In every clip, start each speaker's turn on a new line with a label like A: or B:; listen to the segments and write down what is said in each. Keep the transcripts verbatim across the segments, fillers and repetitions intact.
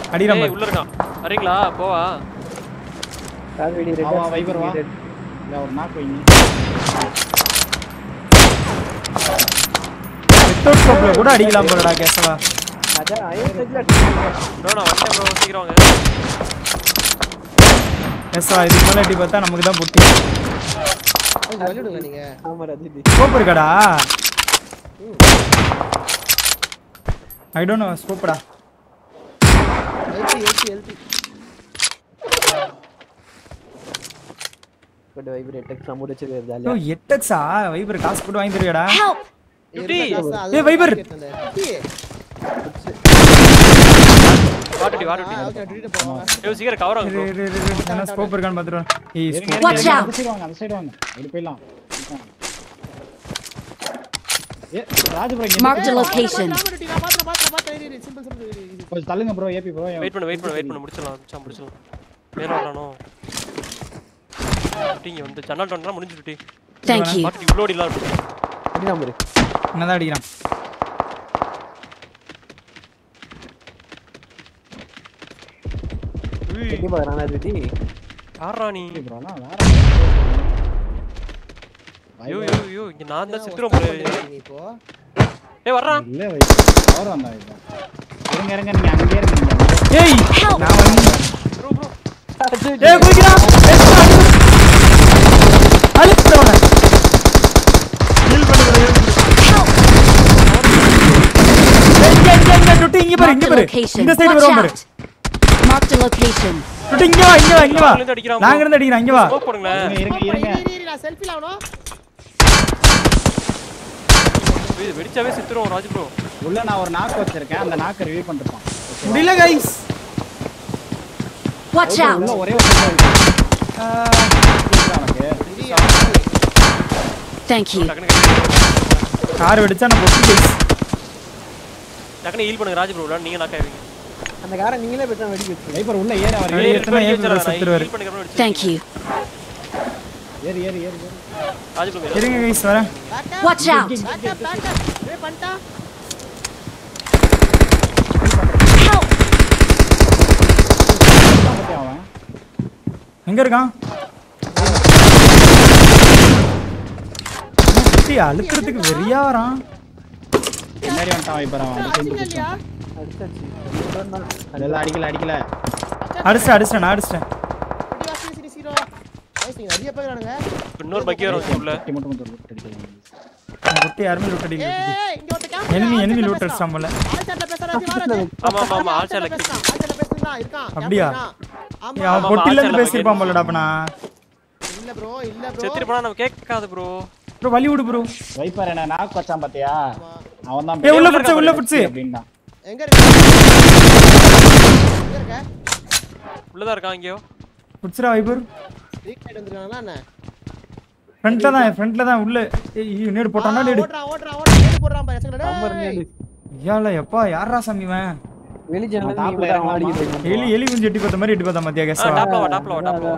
A: அடிறான்
B: ஏய் உள்ள இருக்கான் வரீங்களா போவா
C: கால் வெடி ரெட்
D: வா வைபர் வா இல்ல ஒரு நாக் வைங்க
A: வித்தவுட் ஸ்கோப்ல கூட அடிக்கலாம் போலடா கேசவா
C: ராஜா ஐம்பது செகண்ட்ல
B: ப்ரோ நான் வந்தேன் ப்ரோ சீக்கிரம் வாங்க
A: கேசவா இது மேல அடி பார்த்தா நமக்கு தான் புட்டி
E: விளையாடுங்க நீங்க
C: ஆமா ராஜி
A: ஸ்கோப் இருக்காடா ஐ டோன்ட் நோ ஸ்கோப்டா
E: எல்டி எல்டி எல்டி
C: பட் வைபர் எட்டெக்ஸ் அமௌண்ட் வச்சிருக்காரு
A: யோ
C: ஜாலியா
A: எட்டு எக்ஸ் ஆ வைபர் காசு போட்டு வாங்கி தருவியாடா
E: ஏய்
A: வைபர்
B: வாட்டுடி வாட்டுடி ஏய் சீக்கிரம் கவர் ஆகு ப்ரோ
A: என்ன ஸ்கோப் இருக்கான்னு பாத்துறோம் ஏய் ஸ்கோப்
F: Watch out.
D: அந்த சைடு வாங்க அந்த சைடு வாங்க அப்படி போய்லாம் ஏ ராஜ் ப்ரோ இங்க
F: Marked a location.
E: நான் பாத்து பாத்து பாத்து சிம்பிள் சிம்பிள்
D: கொஞ்சம் தள்ளுங்க ப்ரோ ஏபி ப்ரோ
B: வெயிட் பண்ணு வெயிட் பண்ணு வெயிட் பண்ணு முடிச்சலாம் மச்சான் முடிச்சலாம் மேல வரானோ டீங்க வந்து ஜன்னல் டோன்லாம் முடிஞ்சிடுடி
F: Thank you.
B: வாட்டுடி இவ்ளோ அடிலாம் இருக்கு
C: அடி நம்பர்
A: என்னதான் அடிக்கிறான்
C: எடி பாறானா ராஜி
B: யாரா நீ
D: ப்ரோனா வேற
B: ஐயோ ஐயோ ஐயோ இங்க நான் தான் சித்திரம் போறேன்
E: நீ இப்போ
B: ஏய் வர்றா
D: இல்ல வைபர் அவர் வந்தா இது இருங்க இருங்க நீங்க அங்கேயே இருங்க
A: ஏய் நான் வந்து
B: ப்ரோ ப்ரோ
A: ஏய் குயிக்கடா அழுத்துறவன ஹீல் பண்ணுங்க இங்க இங்க இங்க டொட்டி இங்க பாரு இங்க பாரு இந்த சைடு வரோம் பாரு
F: Marked a location.
A: டொட்டி இங்க வா இங்க வா இங்க வா நாங்க இருந்து அடிக்கிறோம் இங்க வா
B: ஸ்மோக் போடுங்க
D: இருங்க இருங்க
E: இரு நான் செல்ஃபில ஆவணும்
B: இது வெடிச்சாவே சித்திரம் ராஜ் ப்ரோ
D: உள்ள நான் ஒரு நாக் வச்சிருக்கேன் அந்த நாக்க ரிவ்யூ பண்ணிருப்பான்
A: முடியல गाइस
F: Watch out.
D: உள்ள ஒரே ஒரு நமக்கு
F: Thank you.
A: கார் வெடிச்சா நான் பொட்டி गाइस
B: டக்குனு ஹீல் பண்ணுங்க ராஜ் ப்ரோ நீங்க நாக் ஆவீங்க
C: அந்த காரை நீங்களே பெட்டா வெடி வெச்சு
D: வைபர் உள்ள ஏற அவர்
A: ஏய், எத்தனை ஏறி செத்துருவாரு.
B: ஹீல் பண்ணுங்க ப்ரோ
F: Thank you.
D: ஏறி ஏறி ஏறி
B: ராஜ் ப்ரோ
A: இருங்க गाइस வரேன்
F: Watch out.
E: Back up back up ஏய் பண்ணிட்டா
F: Help.
D: அவன்
A: எங்க இருக்கான் டீ அழுத்துறதுக்கு வெறியா வரான்
D: பின்னாடி வந்துட்டான் வைபர் அவன் அது செஞ்சு
E: இல்லையா
C: அடிச்சாச்சு
D: அதெல்லாம் அடிக்கல அடிக்கல
A: அடிச்சிட்டேன் அடிச்சிட்டேன் நான் அடிச்சிட்டேன்
E: குட்டி வாசி சிரி சீரோ गाइस நீங்க நிறைய பேர் வரானுங்க
B: இன்னொரு பக்கி வரும் உள்ள
D: குட்டி மட்டும் மட்டும் அடிக்கலாம்
A: பொட்டி யாருமே லூட் அடிக்கல
E: ஏய் இங்க ஒருத்த கேம்
A: enemy enemy லூட் அடிச்சாமல
E: ஆல் சாட்ல பேசுறாரு வாராஜ்
B: ஆமா ஆமா ஆமா ஆல் சாட்ல
E: ஆல் சாட்ல பேசுறா இருக்கான்
A: அப்படியா?
E: ஆமா
A: அவன் பொட்டில இருந்து பேசிருப்பான் போலடா அப்பனா
E: இல்ல ப்ரோ இல்ல ப்ரோ
B: செத்துட்டு போனா நம்ம கேட்காது ப்ரோ
A: ப்ரோ வலி விடு ப்ரோ
D: வைப்பர் என்ன நாக் வச்சான் பாத்தியா அவன் தான்
A: ஏய் உள்ள புடிச்சு உள்ள புடிச்சு
D: அப்படினா
E: எங்க இருக்க எங்க இருக்க
B: உள்ளதா இருக்கான் இங்கயோ
A: புடிச்சுடா வைபர்
E: ரீக் சைடு வந்திருக்காங்களா என்ன
A: ஃப்ரண்ட்ல தான் ஃப்ரண்ட்ல தான் உள்ள ஏய் நேடு போட்டானா நேடு
E: ஓடுறான் ஓடுறான் ஓடுறான் நேடு போடுறான் பாரு
C: நம்பர்
E: எச்சங்கடா
C: நேடு
A: ஐயால எப்பா யாரா சாமி இவன்
C: வெளி ஜன்னல்
D: டாப்ல
C: நீ
D: இறங்கலாமா?
C: ஆடிட்டு இருக்க
A: எலி எலி குஞ்சு எட்டி பார்த்த மாதிரி எட்டி பார்த்தா மத்தியா
B: ஆ
A: கேஸ்
B: டாப்ல வா டாப்ல வா டாப்ல வா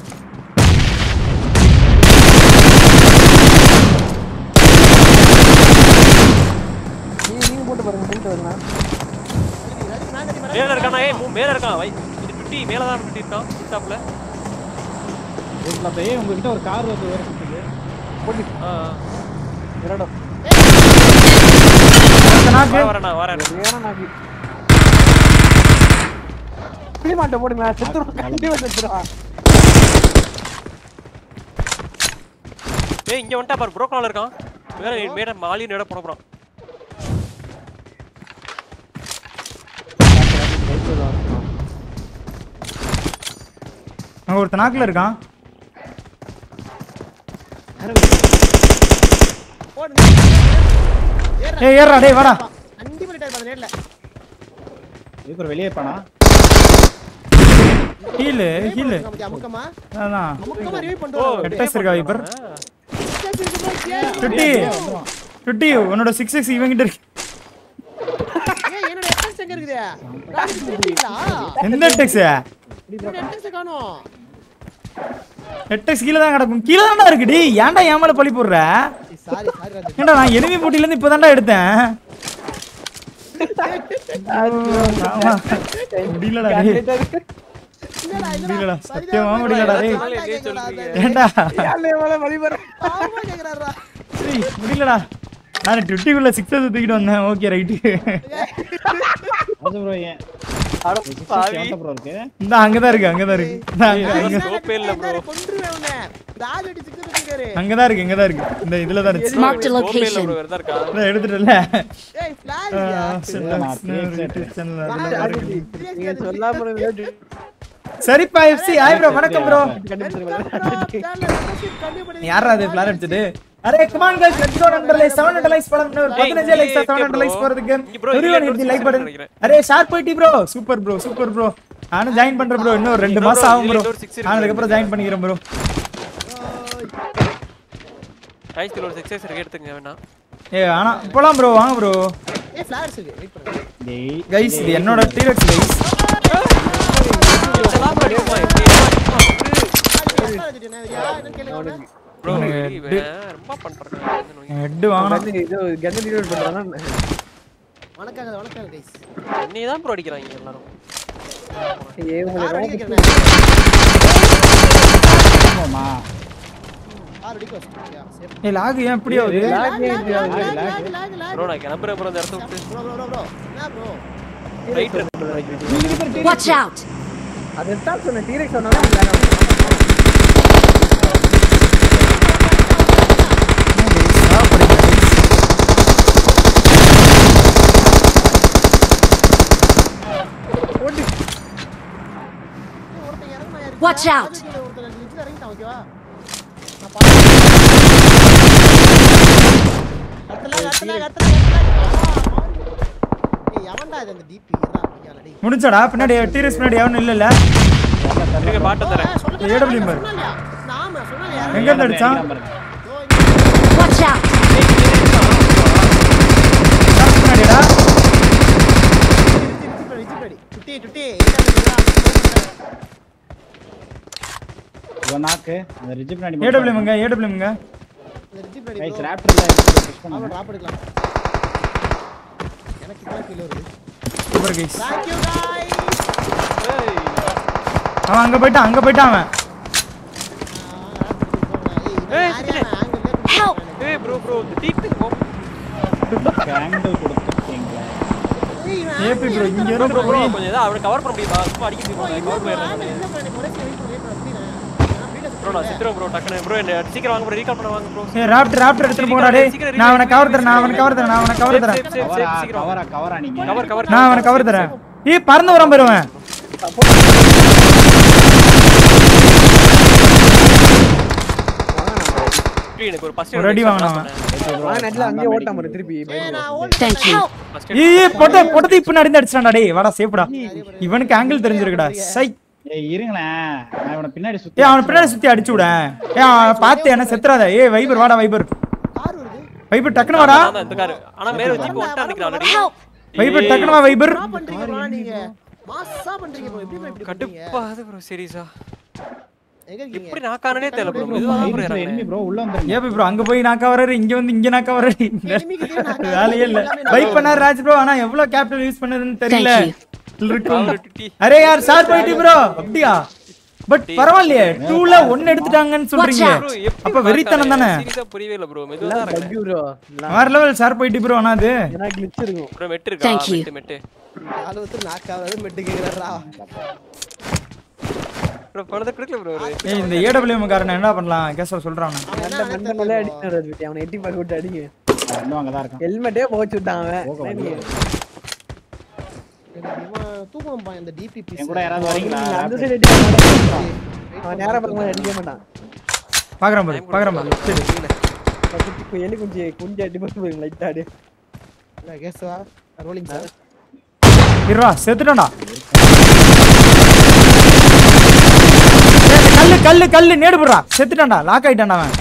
C: நீ நீங்க போட்டு பாருங்க போட்டு வரணும்
B: மேல இருக்கானா ஏய் மூ- மேல இருக்கான் வை இது பிட்டி மேல தான் பிட்டி இருக்கான் டாப்ல
D: ரோட்ல போய் உங்ககிட்ட ஒரு கார் வந்து வேற சுத்துது
C: போட்டு
B: ஆ
C: இரடோ
A: நாக்கு
B: வரேன் வரேன்
C: வேற நாக்கு பிளி மாட்ட போடுங்க செத்துறோம் கண்டிப்பா செத்துறோம்
B: ஏய் இங்க வந்துட்டா பாரு ப்ரோக்கனால இருக்கான் வேற மேட மாலி நேட போட போறான்
A: அங்க ஒருத்த நாக்குல இருக்கான்
E: ஓடு
A: ஏய் ஏறா டேய் வாடா
E: அண்டி பண்ணிட்டாரு பாரு நேட்ல
D: வைப்பர் வெளியே போனா
A: ஹீல் ஹீல்
E: அமுக்கமா
A: அதான்
E: அமுக்கமா ரிவ்யூ பண்ணிட்டு
A: எட்டஸ் இருக்கா வைபர்
E: ஏய்
A: டுட்டி டுட்டி உன்னோட சிக்ஸ் எக்ஸ் இவங்கிட்ட இருக்கு
E: என்னோட எட்டெக்ஸ் எங்க இருக்குது ராஜி திருப்பிங்களா
A: எந்த எட்டெக்ஸ்
E: என்னோட எட்டெக்ஸ் காணோம்
A: எட்டெக்ஸ் கீழ தான் கிடக்கும் கீழ தான்டா இருக்குடி ஏன்டா ஏன் மேல பழி போடுற
E: சாரி சாரி ராஜி
A: ஏன்டா நான் எனிமி போட்டில இருந்து இப்போதான்டா எடுத்தேன் ஆமா முடியலடா டேய் முடியலடா சத்தியமா முடியலடா டேய் ஏண்டா
C: யாரே மேல வலி வர
E: ஆமா கேக்குறாரா
A: டேய் முடியலடா நான் டுட்டிக்குள்ள சிக்ஸ் தூக்கிட்டு வந்தேன் ஓகே ரைட்
D: அது ப்ரோ ஏன்
C: அட பாவி
D: ப்ரோ இருக்கு
A: இந்த அங்க தான் இருக்கு அங்க தான் இருக்கு இந்த அங்க அங்க
B: ஸ்கோப்பே இல்ல ப்ரோ
E: கொன்றுவேன் உன்னை ராஜ் அடி சிக்கன் இருக்காரு
A: அங்க தான் இருக்கு இங்க தான் இருக்கு இந்த இதுல தான் இருக்கு
F: Marked a
B: ஸ்கோப்பே இல்ல
F: location.
B: ப்ரோ வேறதா இருக்கா
A: நான் எடுத்துட்டல
E: ஏய் ஃபிளாஷ்
C: நீங்க சொல்லாம இருந்தது
A: சரிப்பா எஃப்சி ஹாய் ப்ரோ வணக்கம் ப்ரோ யாரா அது பிளான் அடிச்சது அரே come on guys let's go நண்பர்களே seven hundred லைக்ஸ் போடணும் இன்னும் பதினைந்து லைக்ஸ் seven hundred லைக்ஸ் போறதுக்கு everyone hit the like button அரே ஷார்ப் போய்டி bro super bro super bro நானும் ஜாயின் பண்றேன் ப்ரோ இன்னும் ரெண்டு மாசம் ஆகும் ப்ரோ நான் அதுக்கு அப்புறம் ஜாயின் பண்ணிக்கிறேன் ப்ரோ
B: ரைஸ் கிலோ சிக்ஸ் எக்ஸ் எடுத்துங்க வேணா
A: ஏய் ஆனா போலாம் ப்ரோ வாங்க ப்ரோ
E: ஏய் ஃபிளாஷ் இருக்கு வெயிட் பண்ணுங்க
D: டேய்
A: गाइस இது என்னோட டீரெக்ஸ் गाइस
B: சலாம் ப்ரோ ப்ரோ ரொம்ப பண்றேன்
A: ஹெட் வாங்கணும்
C: இது கன் ரீலோட் பண்றானா
E: வணக்கம் வணக்கம் गाइस
B: நீ தான் ப்ரோ அடிக்கறாங்க எல்லாரும்
C: ஏய் உங்களை ரொம்ப
D: ஆமாமா
E: ஆறு அடிக்கு யா சேஃப்
A: ஏய் லாக் ஏன் இப்படி ஆகுது
B: ப்ரோ நான் கிளம்புறேன் ப்ரோ இந்த இடத்த விட்டு
E: ப்ரோ ப்ரோ ப்ரோ என்ன ப்ரோ
B: ரைட்
F: Watch out!
C: அது தான் சொன்ன டீரெக்ஸ் சொன்னானே இல்ல
F: Watch out!
E: ஓகேவா
A: முடிஞ்சடா பின்னாடி டீரெக்ஸ் பின்னாடி யாரும் இல்ல இல்ல
B: நீங்க பாட்ட தரேன்
A: ஏடபிள்யூ பாரு எங்க இருந்து அடிச்சான்
F: Watch out!
A: பின்னாடிடா
D: நாக்கு அந்த ரிஜ் பின்னாடி
A: ஏடபிள்யூங்க ஏடபிள்யூங்க
D: ரைட் ராப்டர்ல புஷ் பண்ணு
E: எனக்கு இப்ப ஃபீல் வருது
A: super guys
E: Thank you guys.
A: அவன் அங்க போய்ட்டான் அங்க போய்ட்டான் அவன்
B: ஏய்
F: Help!
B: ஏய் ப்ரோ ப்ரோ டீப் போ
D: ஆங்கிள் கொடுத்துட்டீங்களா
A: ஏபி ப்ரோ இங்க
B: ப்ரோ
A: இருந்து
B: ப்ரோ
A: போய்
B: கொஞ்சம் ஏதா அவனை கவர் பண்ண முடியுமா சும்மா அடிக்க முடியுமா கவர் பண்ணிடுறேன் ப்ரோ நான் சித்ரம் ப்ரோ டக்குனு ப்ரோ என்ன சீக்கிரம் வாங்க ப்ரோ ரீகால் பண்ண வாங்க ப்ரோ
A: ஏய் ராப்டர் ராப்டர் எடுத்து போடா டேய் நான் அவனை கவர் தரேன் நான் அவனை கவர் தரேன் நான் அவனை கவர் தரேன்
B: சீக்கிரம்
D: கவரா கவரா நீங்க
B: கவர் கவர்
A: நான் அவனை கவர் தரேன் ஏய் பறந்து வரான் பாருவேன்
B: எனக்கு ஒரு ஃபர்ஸ்ட்
A: ஒரு அடி வாங்கணும் அவன்
C: வா நெட்ல அங்கே ஓட்ட மாட்டேன் திருப்பி
F: Thank you.
A: ஏய் பொட்ட பொட்டதி பின்னாடி இருந்து அடிச்சான்டா டேய் வாடா சேஃப்டா இவனுக்கு ஆங்கிள் தெரிஞ்சிருக்குடா சை
D: ஏய் இருங்களேன் நான் இவனை பின்னாடி சுத்தி
A: ஏய் அவன் பின்னாடி சுத்தி அடிச்சு விட ஏய் அவன் பாத்து என்ன செத்துறாத ஏய் வைபர் வாடா வைபர்
E: கார் வருது
A: வைபர் டக்குனு வாடா
B: நான் இந்த கார் ஆனா மேல வச்சு ஒட்டா நிக்கிறான் ஆல்ரெடி
A: வைபர் டக்குனு வா வைபர்
E: என்ன பண்றீங்க bro நீங்க மாஸா பண்றீங்க bro எப்படி bro இப்படி பண்றீங்க
B: கடுப்பா அது ப்ரோ சீரியஸா
E: எங்க இருக்கீங்க
B: இப்படி நான் காரணனே தெரியல ப்ரோ இதுவா ப்ரோ
D: enemy
B: இறங்க
D: bro உள்ள வந்துருங்க
A: ஏபி ப்ரோ அங்க போய் நாக்கா வராரு இங்க வந்து இங்க நாக்கா வராரு
E: enemy கிட்ட நான்
A: வேலையே இல்ல வைப் பண்ணாரு ராஜ் ப்ரோ ஆனா எவ்வளவு கேபிட்டல் யூஸ் பண்ணதுன்னு தெரியல
F: Thank
A: இருக்கும்
B: அவர் டிடி
A: அரே யார் ஷார்ப் போயிட்டி ப்ரோ அப்படியா பட் பரவாயில்லையே டூல ஒன்னு எடுத்துட்டாங்கன்னு சொல்றீங்க
B: ப்ரோ
A: அப்ப வெறித்தனம் தானே
B: சீரியஸா புரியவே இல்ல ப்ரோ மெதுவா தான் இருக்கு
C: ப்ரோ
A: வேற லெவல் ஷார்ப் போயிட்டி ப்ரோ ஆனா அது
C: எனக்கு கிளிச் இருக்கும்
B: ப்ரோ மெட் இருக்கா
F: Thank you.
B: மெட் மெட்
E: கால வந்து நாக்காவது மெட்டு கேக்குறா
B: ப்ரோ பணத்தை கொடுக்கல ப்ரோ
A: ஏய் இந்த ஏடபிள்யூஎம் காரன் என்ன பண்ணலாம் கேச சொல்றான்
C: நல்ல மண்டனலே அடிச்சாரு விட்டு அவனை எட்டி பாக்க விட்டு அடிங்க
D: இன்னும் அங்க தான் இருக்கான்
C: ஹெல்மெட்டே போச்சு விட்டான் அவன்
E: தூக்கம் பா இந்த டிபி பீஸ்
D: என் கூட யாராவது வரீங்களா
C: அந்த சைடு அடி மாட்டான் அவன் நேரா பக்கம் அடிக்க மாட்டான்
A: பாக்குறேன் பாரு பாக்குறேன் பாரு சரி
C: குட்டி எலி குஞ்சு குஞ்சு அடி போட்டு போய் லைட் ஆடு
E: கேஸ்வா ரோலிங் சார்
A: இருவா செத்துட்டான்டா ஏய், கல்லு கல்லு கல்லு நேடு போடுறா செத்துட்டான்டா லாக் ஆயிட்டான்டா அவன்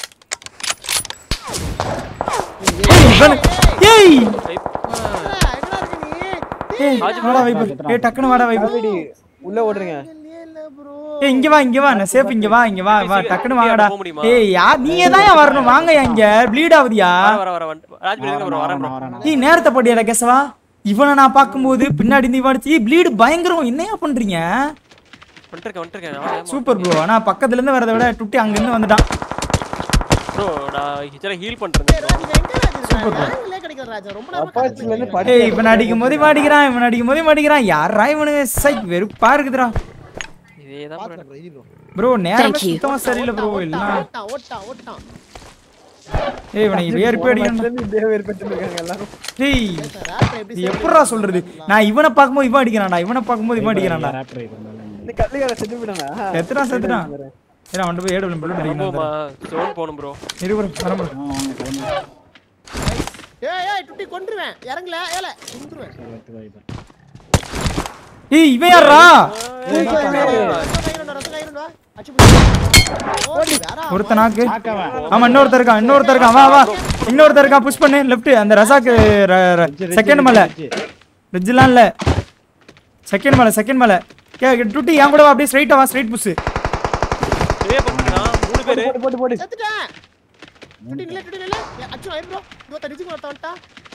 A: ஏய், இவனு- ஏய்
E: எங்கடா இருக்க நீ
A: ஏய் வாடா வைபர் ஏய் டக்குனு வாடா வைபர்
C: உள்ள ஓடுறீங்க
E: இல்ல ப்ரோ
A: ஏய் இங்க வா இங்க வா நான் சேஃப் இங்க வா இங்க வா வா டக்குனு வாங்கடா
B: போக முடியுமா?
A: ஏய் யார் நீயே தான் வரணும் வாங்க இங்க ப்ளீட் ஆவுதியா
B: வர வர வர ராஜ் ப்ரோ ப்ரோ வரேன் ப்ரோ
A: நீ நேரத்தை போடியாடா கேசவா இவனை நான் பாக்கும்போது பின்னாடி இருந்து இவடிச்சு ப்ளீட் பயங்கரம். என்னையா பண்றீங்க?
B: வந்துட்டேன் வந்துட்டேன்.
A: Super bro. ஆனா பக்கத்துல இருந்து வரத விட டுட்டி அங்க இருந்து வந்துட்டான்.
B: ப்ரோ நான் ஹிச்சர ஹீல் பண்றேன்.
A: Super bro.
E: நாங்களே கிடைக்கிற ராஜா ரொம்ப நேரமா
C: அப்பாச்சில இருந்து படி
A: ஏய் இவன் அடிக்கும் போது மாடிக்கிறான், இவன் அடிக்கும் போது மாடிக்கிறான். யாரா இவனுங்க? சை வெறுப்பா இருக்குதுடா.
B: இதேதான் ப்ரோ.
E: பாத்துறேன் இது ப்ரோ.
A: ப்ரோ நேரமே
F: Thank you.
A: சுத்தமா சரியில்லை ப்ரோ. இல்ல
E: ஓட்டா ஓட்டா ஓட்டா.
A: ஏய் இவனை வேர்ப்பு அடிக்கணும்.
C: இதே வேர் பெற்று இருக்காங்க எல்லாரும்.
A: டேய்
E: ராட்ரா எப்படி
A: இது எப்படிடா சொல்றது? நான் இவனை பாக்கும்போது இவன் அடிக்கிறான்டா, இவனை பாக்கும்போது இவன் அடிக்கிறான்டா.
D: ராப்டர் பண்ணல.
C: இந்த கல்லிகார செத்து போயிடானா?
A: எத்தனை செத்துறான்? ஏடா அவன் போய் ஏடபிள்யூ பண்ணி அடிக்கிறான்.
B: போமா ஜோன் போணும் ப்ரோ.
A: இரு ப்ரோ வர ப்ரோ.
D: ஆ வாங்க கிளம்பு.
E: ஏய் ஏய் டுட்டி கொன்றுவேன். இறங்கல ஏல கொன்றுவேன்.
D: வெட்டு வாய் பாரு.
A: ஏய் இவன் யாரா?
E: ரத்த கையிரண்டா ரத்த கையிரண்டா. அச்சு போடி யாரா?
A: ஒருத்த நாக்கு.
D: ஆக்கவன்.
A: ஆமா இன்னொருத்தர் இருக்கான், இன்னொருத்தர் இருக்கான். வா வா. இன்னொருத்தர் இருக்கான். புஷ் பண்ணு லெஃப்ட். அந்த ரசாக்கு செகண்ட் மேல. ரிஜ்லாம் இல்ல. செகண்ட் மேல செகண்ட் மேல. கே டுட்டி என் கூட வா. அப்படியே ஸ்ட்ரைட்டா வா. Straight push.
B: இதே பண்றான் மூணு பேர்.
C: போடு போடு போடு.
E: செத்துட்டேன். டுட்டி நில்ல டுட்டி நில்ல. அச்சு ஐ ப்ரோ. இதோ தடிச்சு வரட்ட வந்துட்டா.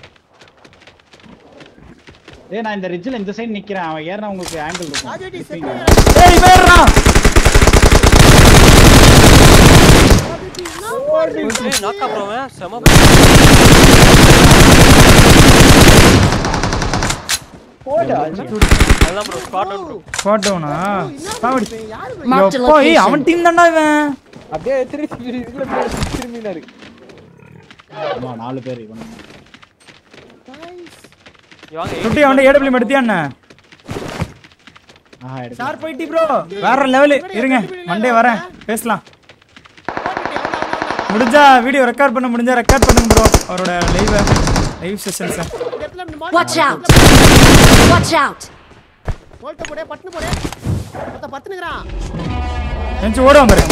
D: ஏய் நான் இந்த ரிட்ஜ்ல இந்த சைடு நிக்கிறேன். அவன் ஏறனா உங்களுக்கு ஆங்கிள் இருக்கும்.
E: ராஜேடி செத்து.
A: ஏய் வேறடா.
B: ஏய் நாக்கா ப்ரோ அவன் செம.
C: போடா.
B: அதான் bro spot out bro.
A: Spot டவுனா? பாவடி.
E: யாரு
F: Marked a
A: யோ ஏய் அவன்
F: location.
A: டீம் தான்டா இவன்.
C: அப்படியே திருப்பி இதுல திரும்பினா இருக்கு.
D: ஆமா நாலு பேர் இவன்.
B: வாங்க
A: டுட்டி அவன் ஏடபிள்யூ எடுத்தியா என்ன?
D: ஆஹா எடுத்து.
A: சார் போயிட்டி ப்ரோ. வேற லெவல். இருங்க மண்டே வரேன் பேசலாம். முடிஞ்சா வீடியோ ரெக்கார்ட் பண்ண முடிஞ்சா ரெக்கார்ட் பண்ணுங்க ப்ரோ. அவரோட live live sessions.
F: Watch out! Watch out!
E: போல்ட்ட போடே பட்னு போடே. மொத்த பத்துனுங்கறான்.
A: எஞ்சி ஓடுவான் பாரு.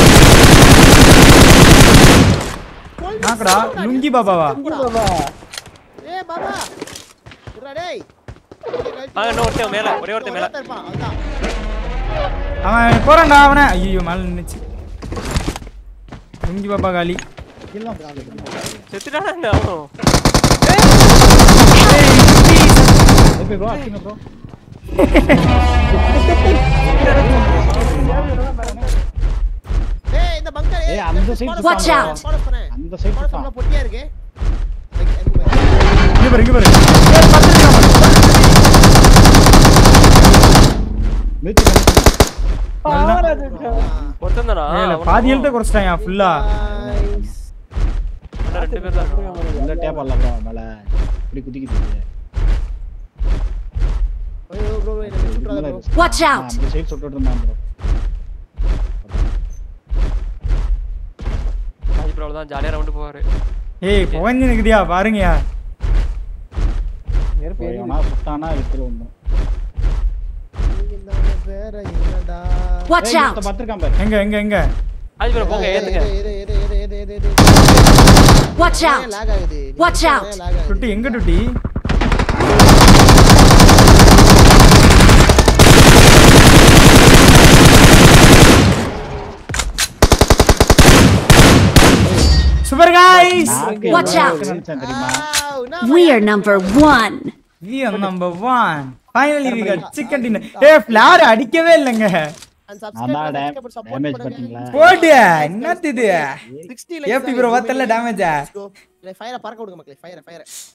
A: நாக்கடா லுங்கி பாபாவா?
C: பாபா.
E: ஏய் பாபா. இருடா டேய்.
B: வாங்க இன்னொரு ஒருத்தன் மேல ஒரே ஒருத்தன் மேல.
E: இருப்பான் அதான்.
A: அவன் போறான்டா அவனை. ஐயோ மேல நின்னுச்சு. லுங்கி பாபா காலி.
D: கில்லாம் கால் பண்ணு.
B: செத்துட்டானே என்ன அவனும்.
D: ஓகே ப்ரோ அடிங்க ப்ரோ.
E: ஏய் இந்த பங்கர்
D: ஏய் அந்த சைடு
F: Watch out!
D: அந்த சைடு
E: போடா
D: தான்.
E: பொட்டியா இருக்கு.
A: இங்க பாரு இங்க பாரு. ஏய் பத்துறான்.
D: மீதி
B: ஒருத்தன் தானா?
A: ஏல பாதி ஹெல்த் குறச்சிட்டான் ஃபுல்லா.
B: ரெண்டு பேர் தான்.
D: இந்த டேப் அல்ல ப்ரோ மேல இப்படி குதிக்குது.
E: ஐயோ ப்ரோ என்ன சுட்றாத ப்ரோ.
F: Watch out!
D: அந்த சைடு சுட்டுட்டு இருந்தான் ப்ரோ.
B: அது ப்ரோ தான் ஜாலியா ரவுண்ட் போவாரு.
A: ஏய் போஞ்சு நிக்குதியா பாருங்கயா.
D: போயனா சுட்டானா வித்துல வந்து.
E: இந்தான வேற என்னடா.
F: Watch out!
D: பத்திருக்கான் பாரு.
A: எங்க எங்க எங்க?
B: அது ப்ரோ போங்க ஏத்துங்க.
E: ஏறு ஏறு ஏறு ஏறு ஏறு ஏறு.
F: Watch out!
E: லாக் ஆகுது.
F: Watch out!
A: டுட்டி எங்க டுட்டி? Super guys!
F: Watch out!
D: தெரியுமா?
F: We are number one.
A: We are number one. Finally we got chicken dinner. ஏய் ஃப்ளார் அடிக்கவே இல்லங்க.
D: அதான் டேமேஜ் பண்ணீங்களா?
A: போடு என்னது இது?
E: sixty
A: ஏபி ப்ரோ வத்தல டேமேஜ்.
E: ஃபயரை பறக்க விடுங்க மக்களே. ஃபயரை ஃபயரை